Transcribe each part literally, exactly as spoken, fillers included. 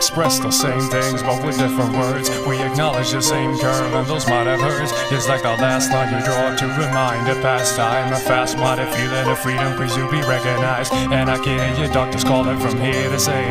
express the same things, but with different words. We acknowledge the same curve, and those might have hurts. It's like the last line you draw to remind a past time. A fast-minded feeling of freedom, please you be recognized. And I can hear your doctors calling from here to say,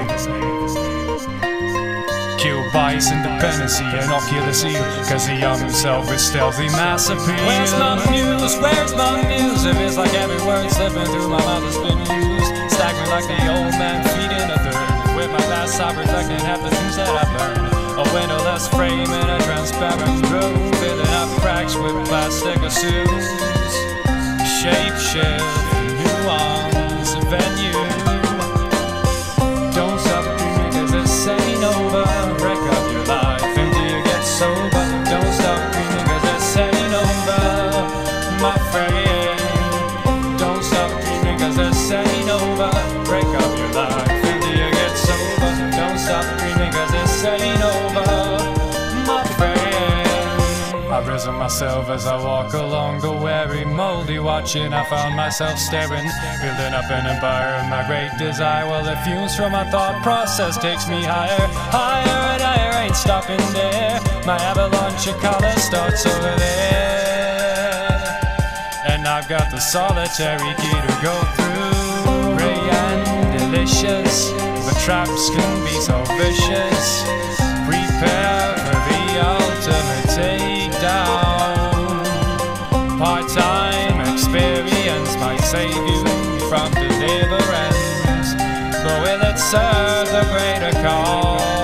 kill bias, independency, and I'll kill the seal, cause the young himself is stealthy mass appeal. Where's my muse? Where's my muse? If it's like every word slipping through my mouth has been used, staggering like the old man feeding a third. With my past I reflecting half the things that I've learned. A windowless frame in a transparent room, filling up cracks with plastic assumes. Shape shift, nuance, venue. Don't stop dreaming cause this ain't over. Wreck up your life until you get sober. Don't stop dreaming cause this ain't over, my friend. Don't stop dreaming cause this ain't over. Break up your life until you get sober. Don't stop dreaming cause this ain't over, my friend. I've risen myself as I walk along the weary, moldy watching. I found myself staring, building up an empire of my great desire. Well, the fumes from my thought process takes me higher, higher and higher, ain't stopping there. My avalanche of color starts over there, and I've got the solitary key to go through. Ray and delicious, but traps can be so vicious. Prepare for the ultimate takedown. Part-time experience might save you from deliverance, but will it serve the greater cause?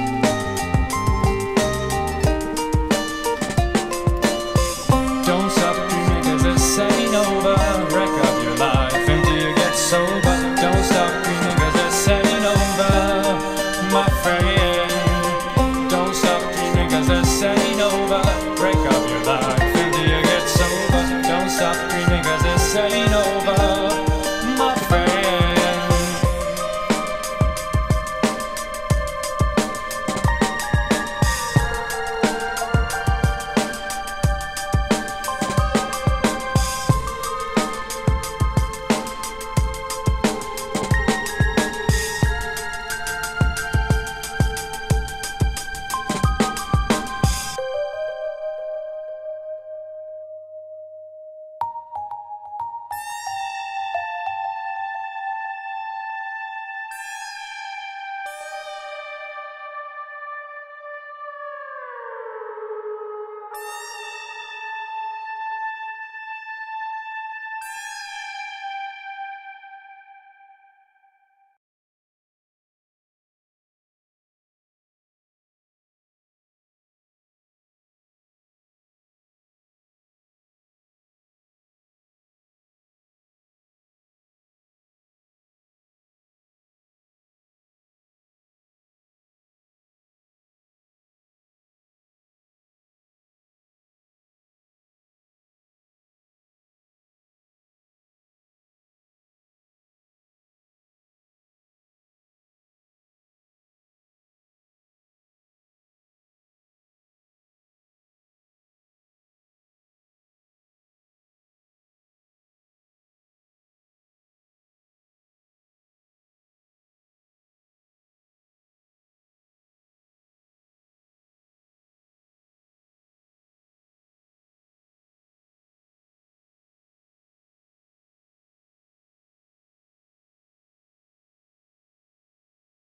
Don't stop